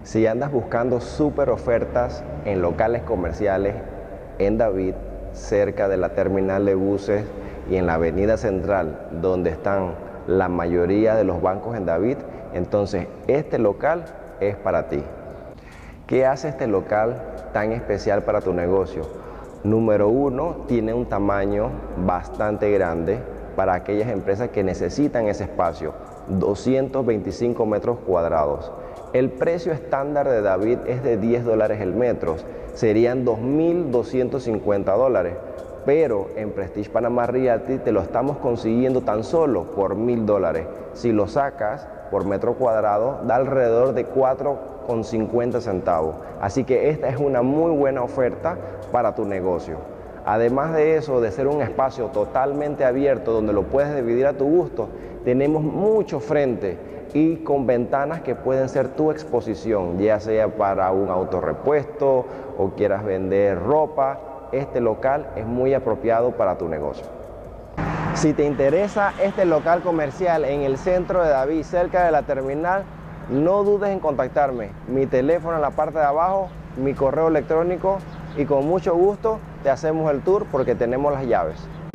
Si andas buscando súper ofertas en locales comerciales en David, cerca de la terminal de buses y en la avenida central, donde están la mayoría de los bancos en David, entonces este local es para ti. ¿Qué hace este local tan especial para tu negocio? Número uno, tiene un tamaño bastante grande para aquellas empresas que necesitan ese espacio, 225 metros cuadrados. El precio estándar de David es de $10 el metro, serían $2.250, pero en Prestige Panama Realty te lo estamos consiguiendo tan solo por $1.000. Si lo sacas por metro cuadrado, da alrededor de 4,50 centavos. Así que esta es una muy buena oferta para tu negocio. Además de eso, de ser un espacio totalmente abierto donde lo puedes dividir a tu gusto, tenemos mucho frente y con ventanas que pueden ser tu exposición, ya sea para un autorrepuesto o quieras vender ropa. Este local es muy apropiado para tu negocio. Si te interesa este local comercial en el centro de David, cerca de la terminal, no dudes en contactarme. Mi teléfono en la parte de abajo, mi correo electrónico, y con mucho gusto te hacemos el tour porque tenemos las llaves.